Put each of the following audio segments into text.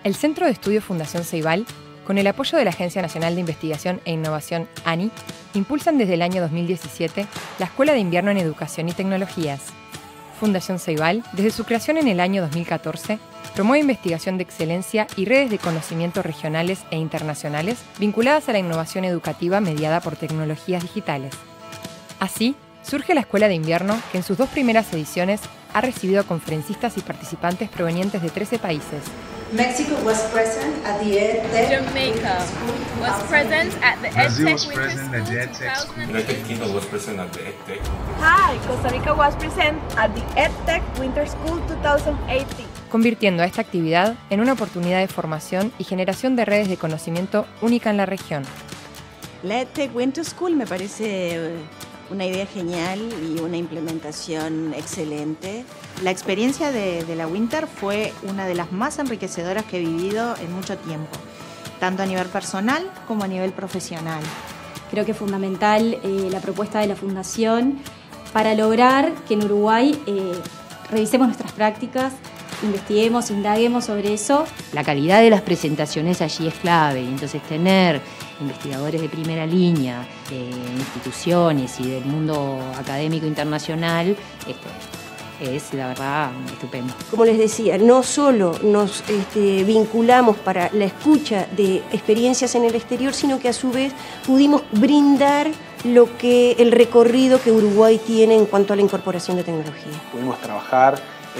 El Centro de Estudios Fundación Ceibal, con el apoyo de la Agencia Nacional de Investigación e Innovación, ANI, impulsan desde el año 2017 la Escuela de Invierno en Educación y Tecnologías. Fundación Ceibal, desde su creación en el año 2014, promueve investigación de excelencia y redes de conocimiento regionales e internacionales vinculadas a la innovación educativa mediada por tecnologías digitales. Así, surge la Escuela de Invierno, que en sus 2 primeras ediciones ha recibido a conferencistas y participantes provenientes de 13 países. Mexico was present at the EdTech. Jamaica was present at the Brazil EdTech was present at the Winter EdTech School School. 2018. United Kingdom was present at the EdTech. Hi, Costa Rica was present at the EdTech Winter School 2018. Convirtiendo a esta actividad en una oportunidad de formación y generación de redes de conocimiento única en la región. La EdTech Winter School me parece una idea genial y una implementación excelente. La experiencia de la Winter fue una de las más enriquecedoras que he vivido en mucho tiempo, tanto a nivel personal como a nivel profesional. Creo que es fundamental la propuesta de la Fundación para lograr que en Uruguay revisemos nuestras prácticas, investiguemos, indaguemos sobre eso. La calidad de las presentaciones allí es clave, y entonces tener investigadores de primera línea, de instituciones y del mundo académico internacional, es la verdad estupendo. Como les decía, no solo nos vinculamos para la escucha de experiencias en el exterior, sino que a su vez pudimos brindar el recorrido que Uruguay tiene en cuanto a la incorporación de tecnología. Pudimos trabajar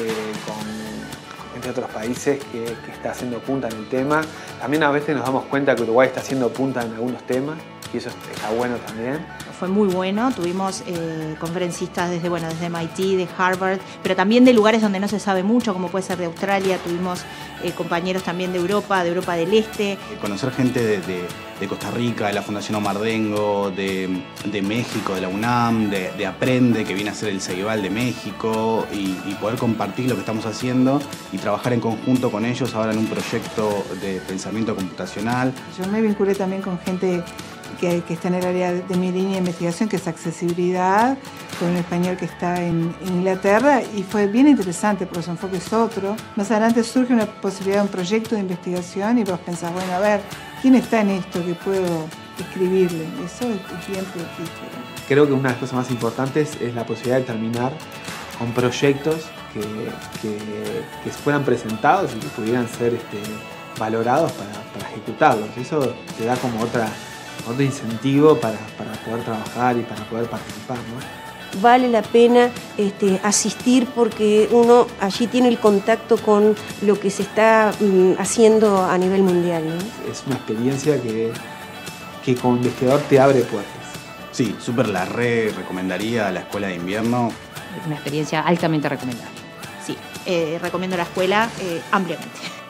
entre otros países que está haciendo punta en el tema. También a veces nos damos cuenta que Uruguay está haciendo punta en algunos temas y eso está bueno también. Fue muy bueno, tuvimos conferencistas desde MIT, de Harvard, pero también de lugares donde no se sabe mucho, como puede ser de Australia. Tuvimos compañeros también de Europa del Este. Conocer gente de Costa Rica, de la Fundación Omar Dengo, de México, de la UNAM, de Aprende, que viene a ser el Ceibal de México, y poder compartir lo que estamos haciendo y trabajar en conjunto con ellos ahora en un proyecto de pensamiento computacional. Yo me vinculé también con gente que está en el área de mi línea de investigación, que es accesibilidad, con un español que está en Inglaterra, y fue bien interesante porque su enfoque es otro. Más adelante surge una posibilidad de un proyecto de investigación y vos pensás, bueno, a ver, ¿quién está en esto que puedo escribirle? Eso es bien fructífero. Creo que una de las cosas más importantes es la posibilidad de terminar con proyectos que fueran presentados y que pudieran ser valorados para ejecutarlos. Eso te da como otro incentivo para poder trabajar y para poder participar, ¿no? Vale la pena asistir porque uno allí tiene el contacto con lo que se está haciendo a nivel mundial, ¿no? Es una experiencia que como investigador te abre puertas. Sí, súper la recomendaría a la Escuela de Invierno. Es una experiencia altamente recomendable. Sí, recomiendo la escuela ampliamente.